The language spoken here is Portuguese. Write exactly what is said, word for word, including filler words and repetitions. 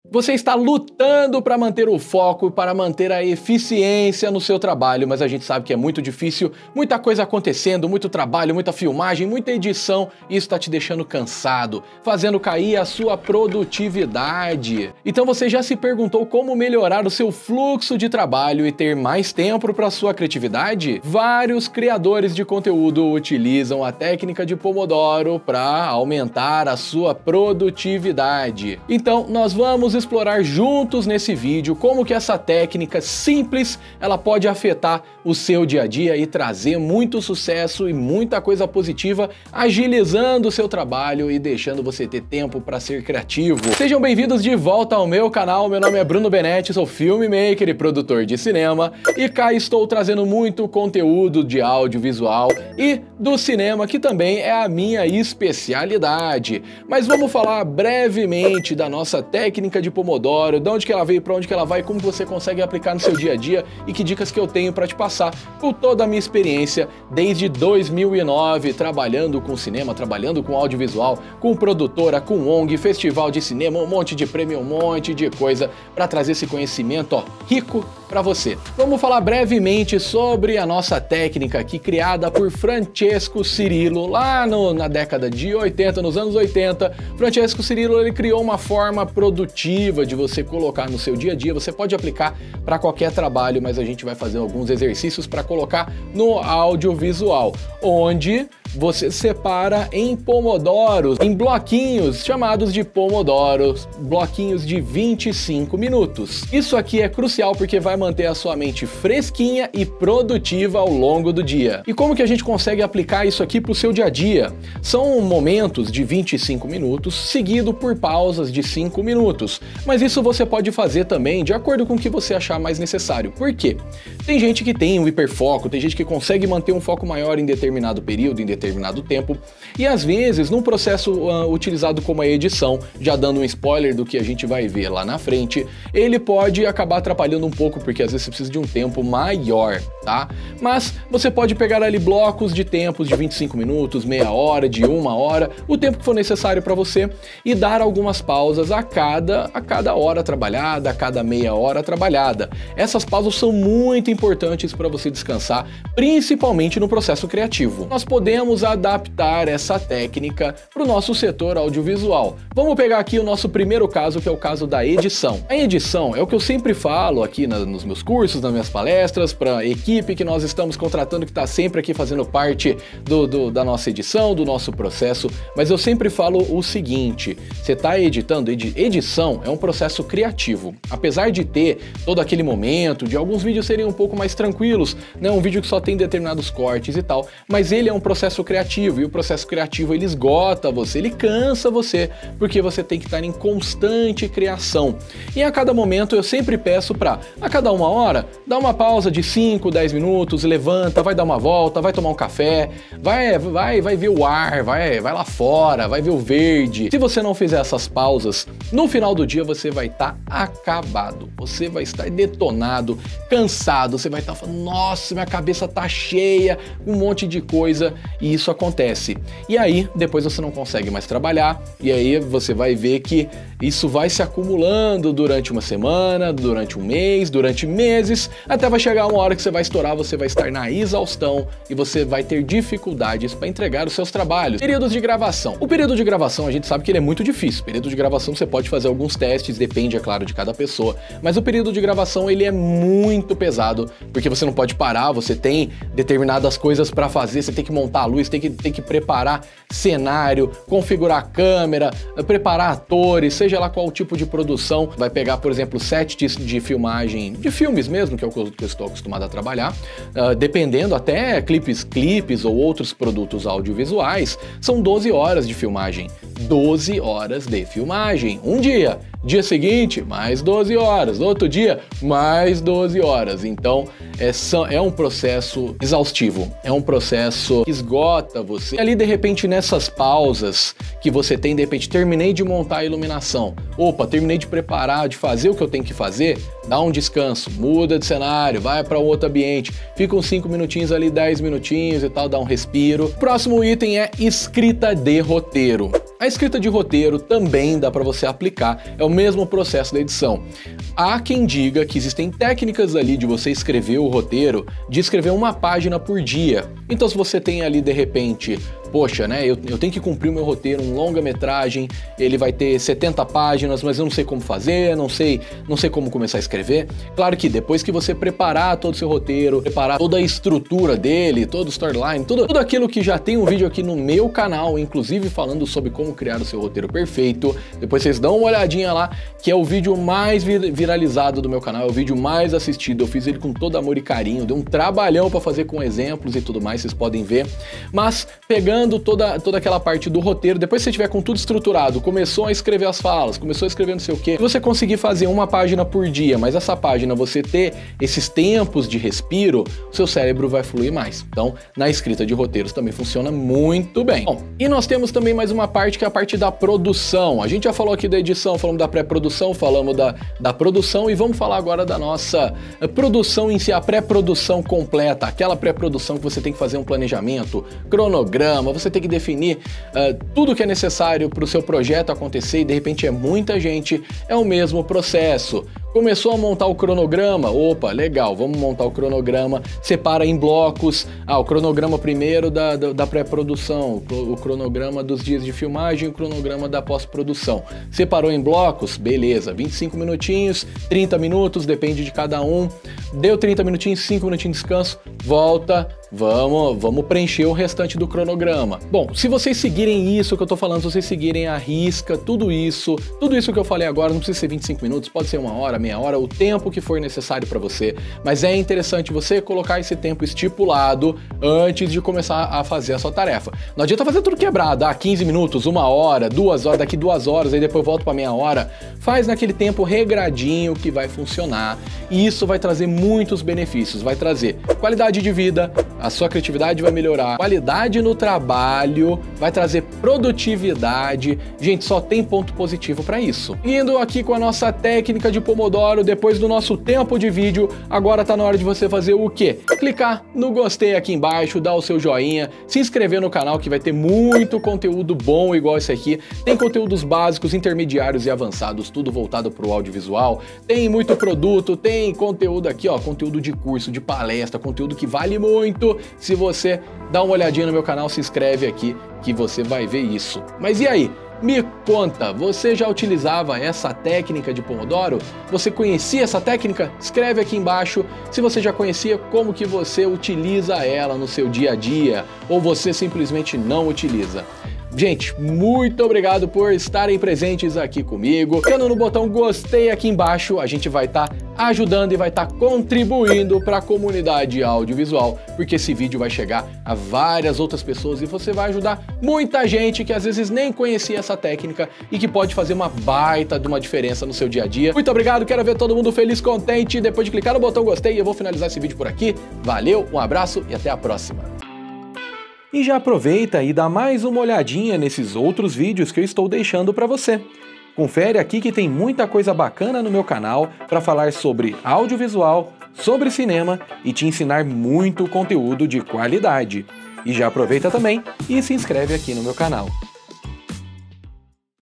Você está lutando para manter o foco, para manter a eficiência no seu trabalho, mas a gente sabe que é muito difícil, muita coisa acontecendo, muito trabalho, muita filmagem, muita edição, e isso está te deixando cansado, fazendo cair a sua produtividade. Então você já se perguntou como melhorar o seu fluxo de trabalho e ter mais tempo para a sua criatividade? Vários criadores de conteúdo utilizam a técnica de Pomodoro para aumentar a sua produtividade. Então nós vamos explorar juntos nesse vídeo como que essa técnica simples ela pode afetar o seu dia a dia e trazer muito sucesso e muita coisa positiva, agilizando o seu trabalho e deixando você ter tempo para ser criativo. Sejam bem-vindos de volta ao meu canal. Meu nome é Bruno Benetti, sou filmmaker e produtor de cinema e cá estou trazendo muito conteúdo de audiovisual e do cinema, que também é a minha especialidade. Mas vamos falar brevemente da nossa técnica de Pomodoro, de onde que ela veio, para onde que ela vai, como você consegue aplicar no seu dia a dia e que dicas que eu tenho para te passar por toda a minha experiência desde dois mil e nove, trabalhando com cinema, trabalhando com audiovisual, com produtora, com O N G, festival de cinema, um monte de prêmio, um monte de coisa para trazer esse conhecimento ó, rico para você. Vamos falar brevemente sobre a nossa técnica aqui criada por Francesco Cirillo lá no, na década de oitenta, nos anos oitenta. Francesco Cirillo ele criou uma forma produtiva de você colocar no seu dia a dia. Você pode aplicar para qualquer trabalho, mas a gente vai fazer alguns exercícios para colocar no audiovisual, onde você separa em pomodoros, em bloquinhos chamados de pomodoros, bloquinhos de vinte e cinco minutos. Isso aqui é crucial porque vai manter a sua mente fresquinha e produtiva ao longo do dia. E como que a gente consegue aplicar isso aqui para o seu dia a dia? São momentos de vinte e cinco minutos, seguido por pausas de cinco minutos. Mas isso você pode fazer também de acordo com o que você achar mais necessário. Por quê? Tem gente que tem um hiperfoco, tem gente que consegue manter um foco maior em determinado período, em determinado tempo, e às vezes num processo uh, utilizado como a edição, já dando um spoiler do que a gente vai ver lá na frente, ele pode acabar atrapalhando um pouco, porque às vezes você precisa de um tempo maior, tá? Mas você pode pegar ali blocos de tempos de vinte e cinco minutos, meia hora, de uma hora, o tempo que for necessário para você, e dar algumas pausas a cada, a cada hora trabalhada, a cada meia hora trabalhada. Essas pausas são muito importantes para você descansar, principalmente no processo criativo. Nós podemos adaptar essa técnica para o nosso setor audiovisual. Vamos pegar aqui o nosso primeiro caso, que é o caso da edição. A edição é o que eu sempre falo aqui na, nos meus cursos, nas minhas palestras, para a equipe que nós estamos contratando, que está sempre aqui fazendo parte do, do, da nossa edição, do nosso processo, mas eu sempre falo o seguinte: você está editando, edi, edição é um processo criativo. Apesar de ter todo aquele momento, de alguns vídeos serem um pouco mais tranquilos, né, um vídeo que só tem determinados cortes e tal, mas ele é um processo criativo, e o processo criativo ele esgota você, ele cansa você, porque você tem que estar em constante criação. E a cada momento eu sempre peço para, a cada uma hora, dar uma pausa de cinco, dez minutos, levanta, vai dar uma volta, vai tomar um café, vai, vai, vai ver o ar, vai, vai lá fora, vai ver o verde. Se você não fizer essas pausas, no final do dia você vai estar acabado, você vai estar detonado, cansado, você vai estar falando, nossa, minha cabeça tá cheia, um monte de coisa, e isso acontece. E aí, depois você não consegue mais trabalhar, e aí você vai ver que isso vai se acumulando durante uma semana, durante um mês, durante meses, até vai chegar uma hora que você vai estourar, você vai estar na exaustão e você vai ter dificuldades para entregar os seus trabalhos. Períodos de gravação. O período de gravação, a gente sabe que ele é muito difícil. O período de gravação você pode fazer alguns testes, depende, é claro, de cada pessoa, mas o período de gravação ele é muito pesado, porque você não pode parar, você tem determinadas coisas para fazer, você tem que montar a luz, tem que, tem que preparar cenário, configurar a câmera, preparar atores, seja lá qual tipo de produção. Vai pegar, por exemplo, sets de, de filmagem, de filmes mesmo, que é o que eu, que eu estou acostumado a trabalhar, uh, dependendo até clipes, clipes ou outros produtos audiovisuais, são doze horas de filmagem. doze horas de filmagem. Um dia. Dia seguinte, mais doze horas. Outro dia, mais doze horas. Então, é, é um processo exaustivo. É um processo que esgota você. E ali, de repente, nessas pausas que você tem, de repente, terminei de montar a iluminação. Opa, terminei de preparar, de fazer o que eu tenho que fazer. Dá um descanso, muda de cenário, vai para um outro ambiente. Fica uns cinco minutinhos ali, dez minutinhos e tal, dá um respiro. Próximo item é escrita de roteiro. A escrita de roteiro também dá para você aplicar, é o mesmo processo da edição. Há quem diga que existem técnicas ali de você escrever o roteiro, de escrever uma página por dia. Então se você tem ali de repente, poxa, né, eu, eu tenho que cumprir o meu roteiro, um longa-metragem, ele vai ter setenta páginas, mas eu não sei como fazer, não sei, não sei como começar a escrever. Claro que depois que você preparar todo o seu roteiro, preparar toda a estrutura dele, todo o storyline, tudo, tudo aquilo que já tem um vídeo aqui no meu canal, inclusive falando sobre como criar o seu roteiro perfeito, depois vocês dão uma olhadinha lá, que é o vídeo mais vir viralizado do meu canal, é o vídeo mais assistido, eu fiz ele com todo amor e carinho, deu um trabalhão para fazer com exemplos e tudo mais, vocês podem ver. Mas pegando toda, toda aquela parte do roteiro, depois que você tiver com tudo estruturado, começou a escrever as falas, começou a escrever não sei o que, você conseguir fazer uma página por dia, mas essa página você ter esses tempos de respiro, o seu cérebro vai fluir mais. Então, na escrita de roteiros também funciona muito bem. Bom, e nós temos também mais uma parte que é a parte da produção. A gente já falou aqui da edição, falamos da pré-produção, falamos da, da produção e vamos falar agora da nossa produção em si, a pré-produção completa, aquela pré-produção que você tem que fazer um planejamento, cronograma, você tem que definir uh, tudo que é necessário para o seu projeto acontecer e de repente é muita gente, é o mesmo processo. Começou a montar o cronograma, opa, legal, vamos montar o cronograma, separa em blocos, ah, o cronograma primeiro da, da, da pré-produção, o cronograma dos dias de filmagem, o cronograma da pós-produção. Separou em blocos, beleza, vinte e cinco minutinhos, trinta minutos, depende de cada um, deu trinta minutinhos, cinco minutinhos de descanso, volta, vamos, vamos preencher o restante do cronograma. Bom, se vocês seguirem isso que eu tô falando, se vocês seguirem a risca, tudo isso, tudo isso que eu falei agora, não precisa ser vinte e cinco minutos, pode ser uma hora, meia hora, o tempo que for necessário para você, mas é interessante você colocar esse tempo estipulado antes de começar a fazer a sua tarefa. Não adianta fazer tudo quebrado, ah, quinze minutos, uma hora, duas horas, daqui duas horas, aí depois volta para meia hora. Faz naquele tempo regradinho que vai funcionar e isso vai trazer muitos benefícios, vai trazer qualidade de vida, a sua criatividade vai melhorar, qualidade no trabalho, vai trazer produtividade. Gente, só tem ponto positivo para isso. Indo aqui com a nossa técnica de Pomodoro, depois do nosso tempo de vídeo, agora tá na hora de você fazer o quê? Clicar no gostei aqui embaixo, dar o seu joinha, se inscrever no canal que vai ter muito conteúdo bom igual esse aqui. Tem conteúdos básicos, intermediários e avançados, tudo voltado para o audiovisual. Tem muito produto, tem conteúdo aqui, ó, conteúdo de curso, de palestra, conteúdo que vale muito. Se você dá uma olhadinha no meu canal, se inscreve aqui que você vai ver isso. Mas e aí? Me conta, você já utilizava essa técnica de Pomodoro? Você conhecia essa técnica? Escreve aqui embaixo se você já conhecia, como que você utiliza ela no seu dia a dia ou você simplesmente não utiliza. Gente, muito obrigado por estarem presentes aqui comigo. Clicando no botão gostei aqui embaixo, a gente vai estar tá ajudando e vai estar tá contribuindo para a comunidade audiovisual, porque esse vídeo vai chegar a várias outras pessoas e você vai ajudar muita gente que às vezes nem conhecia essa técnica e que pode fazer uma baita de uma diferença no seu dia a dia. Muito obrigado, quero ver todo mundo feliz, contente. Depois de clicar no botão gostei, eu vou finalizar esse vídeo por aqui. Valeu, um abraço e até a próxima. E já aproveita e dá mais uma olhadinha nesses outros vídeos que eu estou deixando para você. Confere aqui que tem muita coisa bacana no meu canal para falar sobre audiovisual, sobre cinema e te ensinar muito conteúdo de qualidade. E já aproveita também e se inscreve aqui no meu canal.